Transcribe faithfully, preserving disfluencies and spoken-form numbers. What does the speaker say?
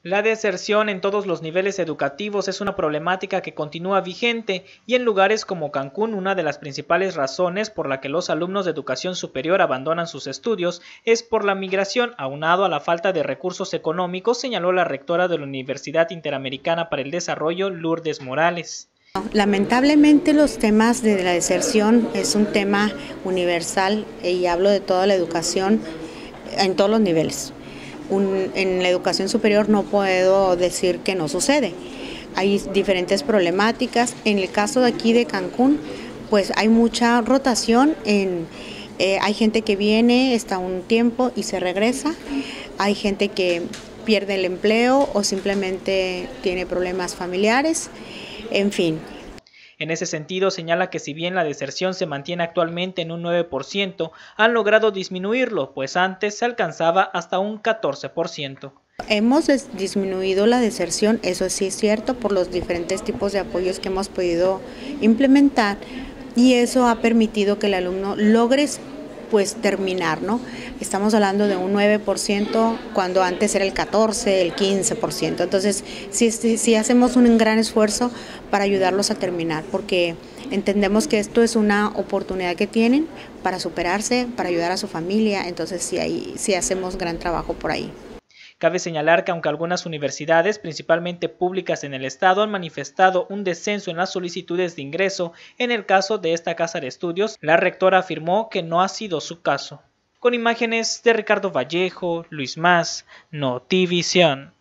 La deserción en todos los niveles educativos es una problemática que continúa vigente y en lugares como Cancún una de las principales razones por la que los alumnos de educación superior abandonan sus estudios es por la migración, aunado a la falta de recursos económicos, señaló la rectora de la Universidad Interamericana para el Desarrollo, Lourdes Morales. Lamentablemente los temas de la deserción es un tema universal y hablo de toda la educación en todos los niveles. Un, en la educación superior no puedo decir que no sucede. Hay diferentes problemáticas. En el caso de aquí de Cancún, pues hay mucha rotación. En, eh, hay gente que viene, está un tiempo y se regresa. Hay gente que pierde el empleo o simplemente tiene problemas familiares. En fin. En ese sentido, señala que si bien la deserción se mantiene actualmente en un nueve por ciento, han logrado disminuirlo, pues antes se alcanzaba hasta un catorce por ciento. Hemos disminuido la deserción, eso sí es cierto, por los diferentes tipos de apoyos que hemos podido implementar y eso ha permitido que el alumno logre pues terminar, ¿no? Estamos hablando de un nueve por ciento cuando antes era el catorce, el quince por ciento. Entonces, sí, sí, sí hacemos un gran esfuerzo para ayudarlos a terminar, porque entendemos que esto es una oportunidad que tienen para superarse, para ayudar a su familia. Entonces, sí, ahí, sí hacemos gran trabajo por ahí. Cabe señalar que aunque algunas universidades, principalmente públicas en el estado, han manifestado un descenso en las solicitudes de ingreso, en el caso de esta casa de estudios, la rectora afirmó que no ha sido su caso. Con imágenes de Ricardo Vallejo, Luis Mas, Notivisión.